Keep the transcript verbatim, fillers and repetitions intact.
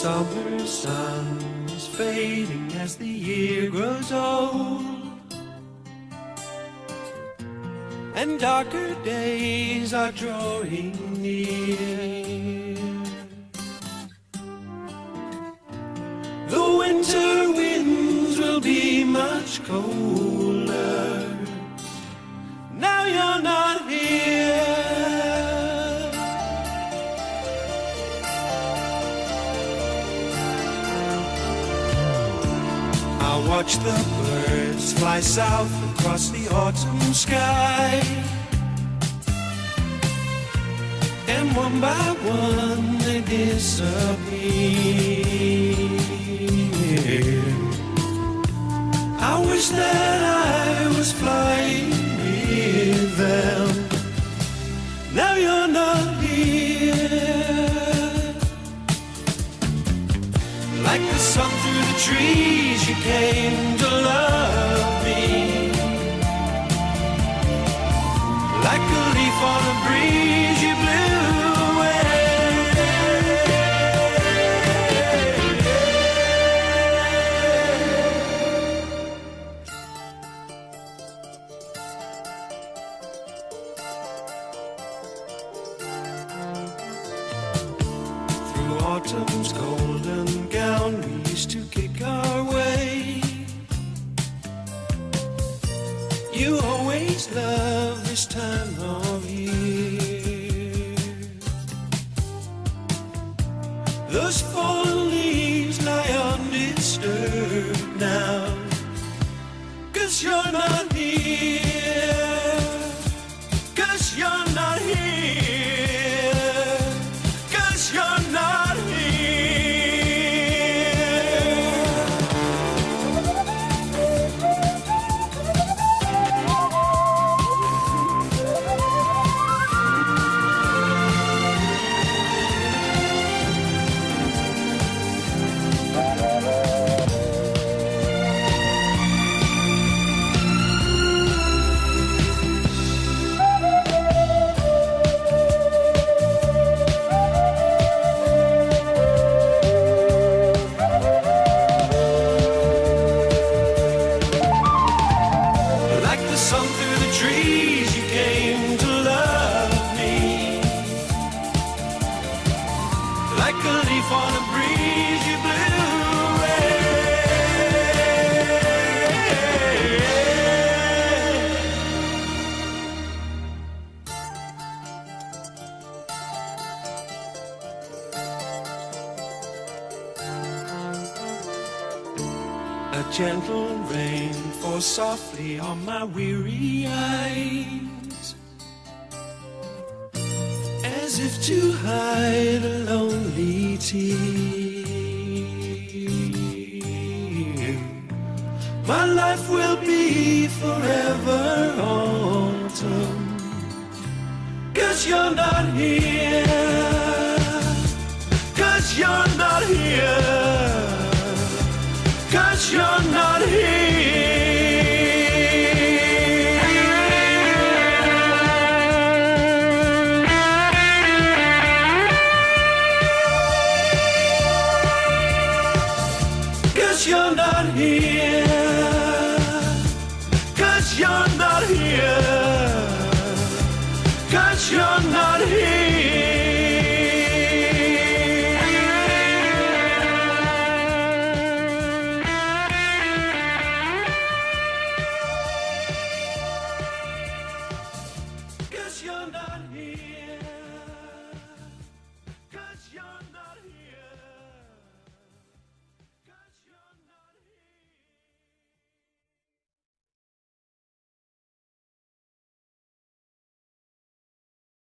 summer sun is fading as the year grows old, and darker days are drawing near. The winter winds will be much colder. Now you're not here. I watch the birds fly south across the autumn sky, and one by one they disappear. I wish that I was flying with them. Now you're not here. Like the sun through the trees, you came to love me. Like a leaf on a breeze, you blew away. Through autumn's golden gown, we used to kick our way. You always love this time of year. Those fallen leaves lie undisturbed now, 'cause you're not here. 'Cause you're not here. 'Cause you're not sun through the trees, you came to love me. Like a leaf on a breeze, you blew away. A gentle rain falls softly on my weary eyes, as if to hide a lonely tear. My life will be forever autumn, 'cause you're not here. 'Cause you're not here. 'Cause you're not here. Cause you're not here. Cause you're not here. Cause you're not here.